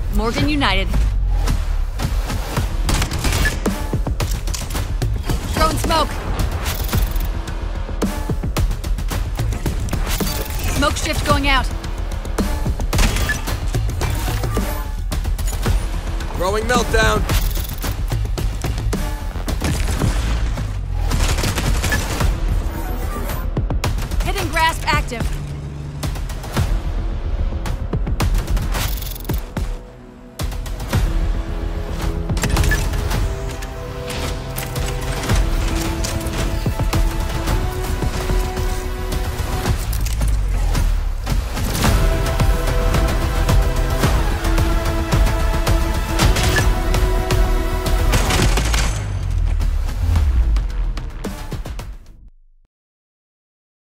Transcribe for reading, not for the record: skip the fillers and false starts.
Morgan United. Throwing smoke. Smoke shift going out. Throwing meltdown.